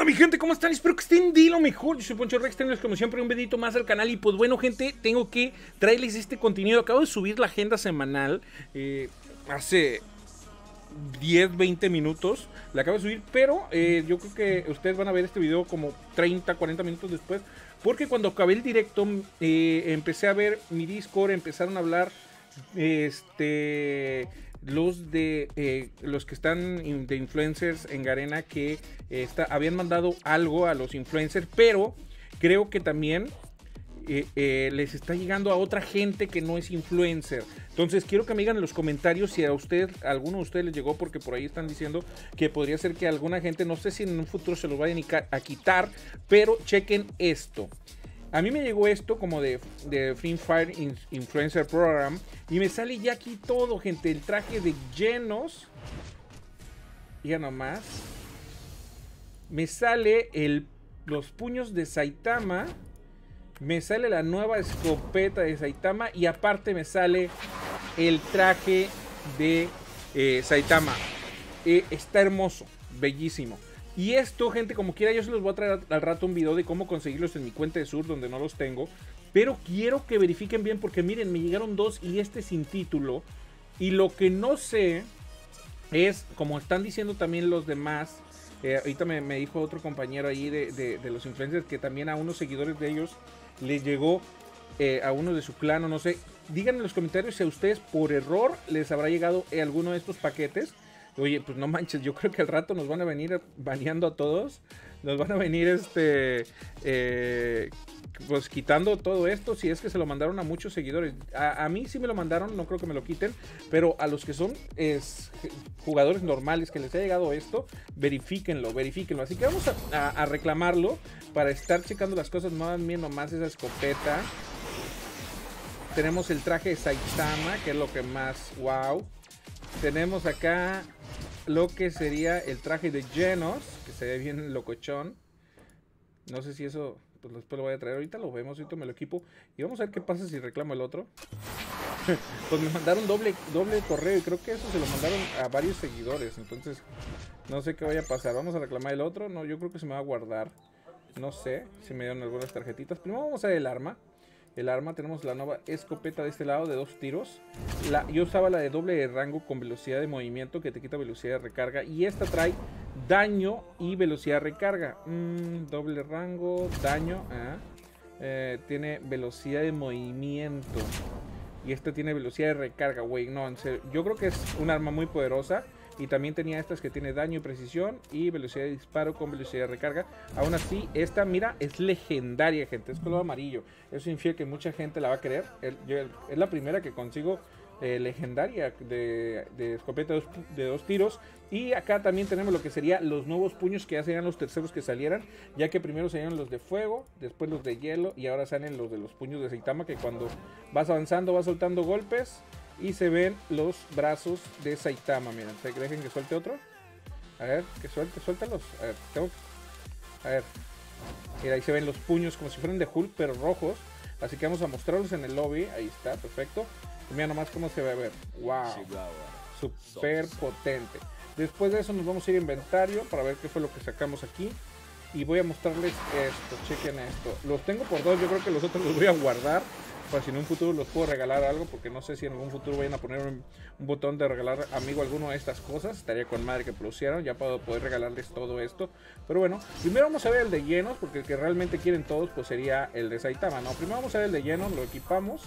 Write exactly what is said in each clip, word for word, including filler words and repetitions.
onda, mi gente? ¿Cómo están? Espero que estén de lo mejor. Yo soy Poncho Rex, tengo como siempre un videito más al canal. Y pues bueno, gente, tengo que traerles este contenido. Acabo de subir la agenda semanal eh, hace diez, veinte minutos. La acabo de subir, pero eh, yo creo que ustedes van a ver este video como treinta, cuarenta minutos después. Porque cuando acabé el directo, eh, empecé a ver mi Discord, empezaron a hablar este... los de eh, los que están de influencers en Garena que eh, está, habían mandado algo a los influencers, pero creo que también eh, eh, les está llegando a otra gente que no es influencer. Entonces quiero que me digan en los comentarios si a ustedes, a alguno de ustedes les llegó, porque por ahí están diciendo que podría ser que alguna gente, no sé si en un futuro se los vayan a quitar, pero chequen esto. A mí me llegó esto como de, de Free Fire Influencer Program. Y me sale ya aquí todo, gente. El traje de Genos. Ya nomás. Me sale el, los puños de Saitama. Me sale la nueva escopeta de Saitama. Y aparte me sale el traje de eh, Saitama. Eh, está hermoso. Bellísimo. Y esto, gente, como quiera, yo se los voy a traer al rato un video de cómo conseguirlos en mi cuenta de Sur, donde no los tengo. Pero quiero que verifiquen bien, porque miren, me llegaron dos y este sin título. Y lo que no sé es, como están diciendo también los demás, eh, ahorita me, me dijo otro compañero ahí de, de, de los influencers, que también a unos seguidores de ellos les llegó eh, a uno de su clan, o no sé. Díganme en los comentarios si a ustedes por error les habrá llegado eh, alguno de estos paquetes. Oye, pues no manches, yo creo que al rato nos van a venir baneando a todos. Nos van a venir este eh, pues quitando todo esto, si es que se lo mandaron a muchos seguidores. A, a mí sí me lo mandaron, no creo que me lo quiten, pero a los que son es, jugadores normales que les ha llegado esto, verifíquenlo, verifíquenlo. Así que vamos a, a, a reclamarlo para estar checando las cosas. No dan bien nomás esa escopeta. Tenemos el traje de Saitama, que es lo que más wow. Tenemos acá lo que sería el traje de Genos, que se ve bien locochón. No sé si eso, pues después lo voy a traer. Ahorita lo vemos, ahorita me lo equipo. Y vamos a ver qué pasa si reclamo el otro. Pues me mandaron doble, doble correo y creo que eso se lo mandaron a varios seguidores. Entonces, no sé qué vaya a pasar. Vamos a reclamar el otro. No, yo creo que se me va a guardar. No sé si me dieron algunas tarjetitas. Primero vamos a ver el arma. El arma, tenemos la nueva escopeta de este lado de dos tiros. La, yo usaba la de doble rango con velocidad de movimiento, que te quita velocidad de recarga. Y esta trae daño y velocidad de recarga. Mm, doble rango, daño. Ah, eh, tiene velocidad de movimiento. Y esta tiene velocidad de recarga, güey. No, en serio. Yo creo que es un arma muy poderosa. Y también tenía estas que tiene daño y precisión y velocidad de disparo con velocidad de recarga. Aún así, esta, mira, es legendaria, gente. Es color amarillo. Eso significa que mucha gente la va a querer. El, yo, es la primera que consigo eh, legendaria de, de escopeta de dos, de dos tiros. Y acá también tenemos lo que serían los nuevos puños, que ya serían los terceros que salieran. Ya que primero salieron los de fuego, después los de hielo y ahora salen los de los puños de Saitama, que cuando vas avanzando vas soltando golpes. Y se ven los brazos de Saitama. Miren, ¿dejen que suelte otro? A ver, que suelte, suéltalos. A ver, tengo que... A ver. Mira, ahí se ven los puños como si fueran de Hulk, pero rojos. Así que vamos a mostrarlos en el lobby. Ahí está, perfecto. Y mira nomás cómo se va a ver. ¡Wow! Súper potente. Después de eso nos vamos a ir a inventario para ver qué fue lo que sacamos aquí. Y voy a mostrarles esto. Chequen esto. Los tengo por dos. Yo creo que los otros los voy a guardar, para si en un futuro los puedo regalar algo, porque no sé si en algún futuro vayan a poner un, un botón de regalar amigo alguno de estas cosas. Estaría con madre que pusieran, ya para poder regalarles todo esto. Pero bueno, primero vamos a ver el de llenos, porque el que realmente quieren todos pues sería el de Saitama, ¿no? Primero vamos a ver el de llenos, lo equipamos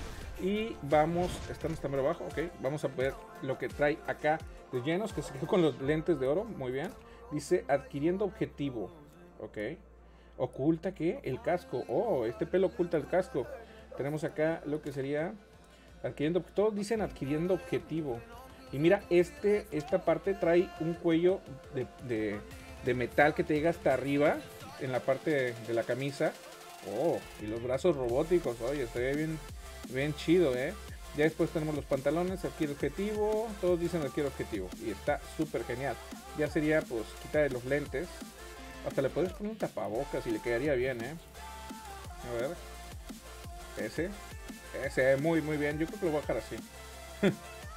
y vamos, están hasta mero abajo, ok. Vamos a ver lo que trae acá de llenos, que se quedó con los lentes de oro, muy bien. Dice adquiriendo objetivo, ok. Oculta que el casco, oh, este pelo oculta el casco. Tenemos acá lo que sería adquiriendo, todos dicen adquiriendo objetivo. Y mira, este, esta parte trae un cuello de, de, de metal que te llega hasta arriba, en la parte de, de la camisa. Oh, y los brazos robóticos, oye, se ve bien, bien chido, eh. Ya después tenemos los pantalones, adquiere objetivo, todos dicen adquiere objetivo. Y está súper genial. Ya sería pues quitar los lentes. Hasta le puedes poner un tapabocas y le quedaría bien, eh. A ver. Ese, ese, muy muy bien. Yo creo que lo voy a dejar así.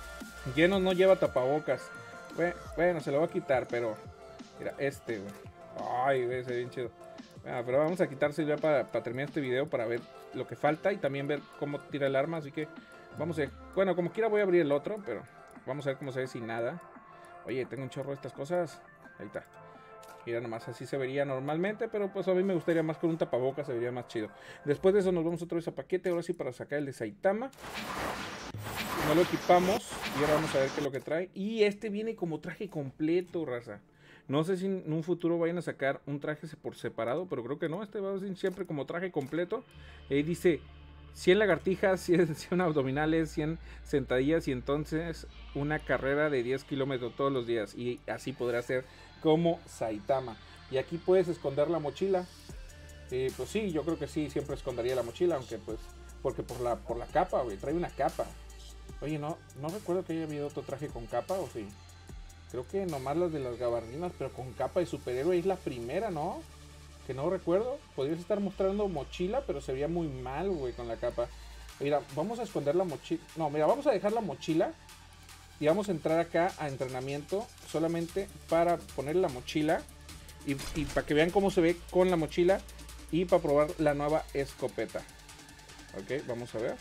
Lleno no lleva tapabocas. Bueno, se lo voy a quitar, pero mira, este, güey. Ay, güey, se ve bien chido. Bueno, pero vamos a quitarse ya para, para terminar este video, para ver lo que falta y también ver cómo tira el arma. Así que vamos a ver. Bueno, como quiera voy a abrir el otro, pero vamos a ver cómo se ve sin nada. Oye, tengo un chorro de estas cosas. Ahí está. Mira, nomás así se vería normalmente, pero pues a mí me gustaría más con un tapabocas, se vería más chido. Después de eso nos vamos otra vez a paquete, ahora sí para sacar el de Saitama. No lo equipamos y ahora vamos a ver qué es lo que trae. Y este viene como traje completo, raza. No sé si en un futuro vayan a sacar un traje por separado, pero creo que no. Este va a ser siempre como traje completo. Y ahí dice cien lagartijas, cien, cien abdominales, cien sentadillas y entonces una carrera de diez kilómetros todos los días. Y así podrá ser como Saitama. Y aquí puedes esconder la mochila. Eh, pues sí, yo creo que sí, siempre escondería la mochila, aunque pues, porque por la, por la capa, güey, trae una capa. Oye, no, no recuerdo que haya habido otro traje con capa, o sí. Creo que nomás las de las gabardinas, pero con capa de superhéroe es la primera, ¿no? Que no recuerdo. Podrías estar mostrando mochila, pero se vería muy mal, güey, con la capa. Mira, vamos a esconder la mochila. No, mira, vamos a dejar la mochila. Y vamos a entrar acá a entrenamiento solamente para poner la mochila y, y para que vean cómo se ve con la mochila y para probar la nueva escopeta. Ok, vamos a ver.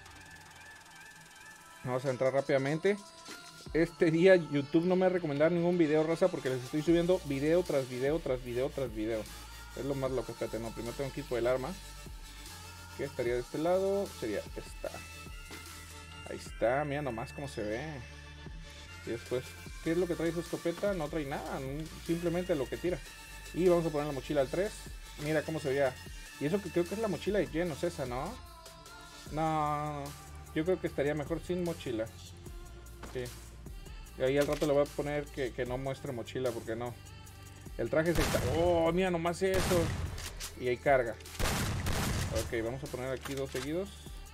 Vamos a entrar rápidamente. Este día YouTube no me ha recomendado ningún video, raza, porque les estoy subiendo video tras video tras video tras video. Es lo más loco. Espérate, no, primero tengo que ir por el arma. Que estaría de este lado, sería esta. Ahí está, mira nomás cómo se ve. Y después, ¿qué es lo que trae su escopeta? No trae nada, simplemente lo que tira. Y vamos a poner la mochila al tres. Mira cómo se veía. Y eso que creo que es la mochila de llenos esa, ¿no? No, yo creo que estaría mejor sin mochila. Sí. Y ahí al rato le voy a poner que, que no muestre mochila, porque no. El traje se está... Oh, mira nomás eso. Y ahí carga. Ok, vamos a poner aquí dos seguidos.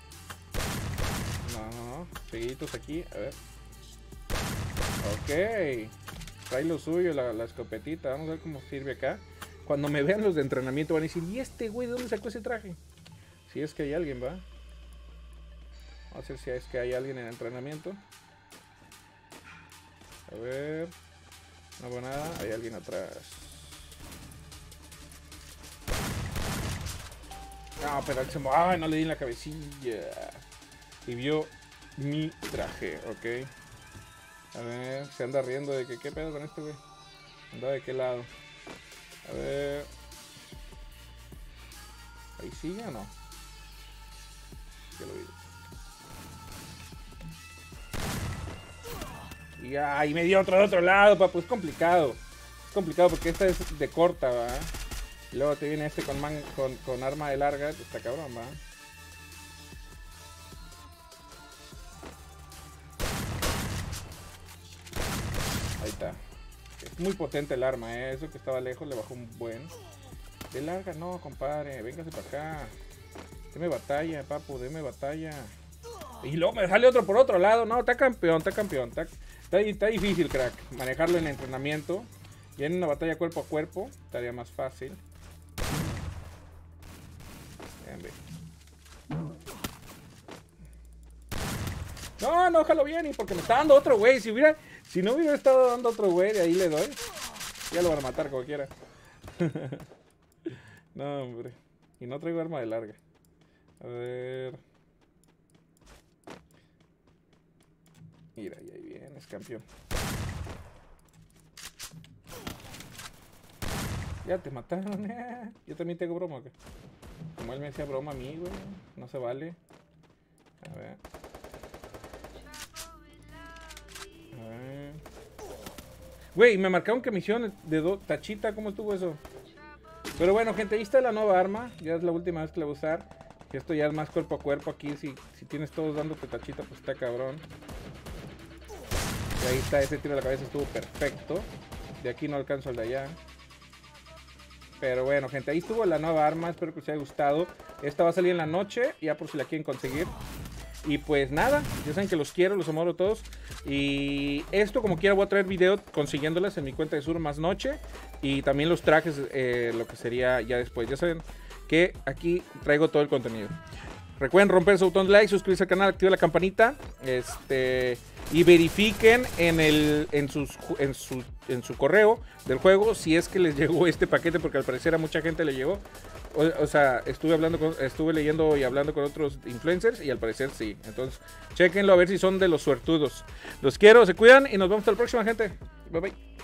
No, no, no. Seguiditos aquí, a ver. Ok, trae lo suyo, la, la escopetita. Vamos a ver cómo sirve acá. Cuando me vean los de entrenamiento van a decir, ¿y este güey de dónde sacó ese traje? Si es que hay alguien, va. Vamos a ver si es que hay alguien en entrenamiento. A ver. No veo nada, hay alguien atrás. No, pero él se... ¡Ay, no le di en la cabecilla! Y vio mi traje, ok. A ver, se anda riendo de que qué pedo con este güey. Anda de qué lado. A ver. ¿Ahí sigue o no? Ya lo vi. Y ahí me dio otro de otro lado, papu. Es complicado. Es complicado porque esta es de corta, va. Y luego te viene este con, man, con, con arma de larga. Está cabrón, va. Ahí está. Es muy potente el arma, ¿eh? Eso que estaba lejos le bajó un buen. De larga, no, compadre. Véngase para acá. Deme batalla, papu. Deme batalla. Y luego me sale otro por otro lado. No, está campeón, está campeón. Está, está, está difícil, crack. Manejarlo en entrenamiento. Y en una batalla cuerpo a cuerpo estaría más fácil. Vean, ve. No, no, jalo bien. Y porque me está dando otro güey. Si hubiera... Si no hubiera estado dando otro güey, de ahí le doy. Ya lo van a matar cualquiera. No, hombre. Y no traigo arma de larga. A ver. Mira, y ahí vienes, campeón. Ya te mataron, eh. Yo también tengo broma, ¿qué? Como él me decía broma a mí, güey. No se vale. A ver. Güey, me marcaron que misión de do tachita, ¿cómo estuvo eso? Pero bueno, gente, ahí está la nueva arma. Ya es la última vez que la voy a usar. Que esto ya es más cuerpo a cuerpo aquí. Si, si tienes todos dándote tachita, pues está cabrón. Y ahí está, ese tiro de la cabeza estuvo perfecto. De aquí no alcanzo el de allá. Pero bueno, gente, ahí estuvo la nueva arma. Espero que os haya gustado. Esta va a salir en la noche, ya por si la quieren conseguir. Y pues nada, ya saben que los quiero, los amoro a todos. Y esto como quiera voy a traer video consiguiéndolas en mi cuenta de Sur más noche. Y también los trajes, eh, lo que sería ya después. Ya saben que aquí traigo todo el contenido. Recuerden romper su botón de like, suscribirse al canal, activar la campanita. Este... y verifiquen en el en sus en su en su correo del juego si es que les llegó este paquete, porque al parecer a mucha gente le llegó. O, o sea, estuve hablando con, estuve leyendo y hablando con otros influencers y al parecer sí. Entonces, chequenlo a ver si son de los suertudos. Los quiero, se cuidan y nos vemos hasta la próxima, gente. Bye bye.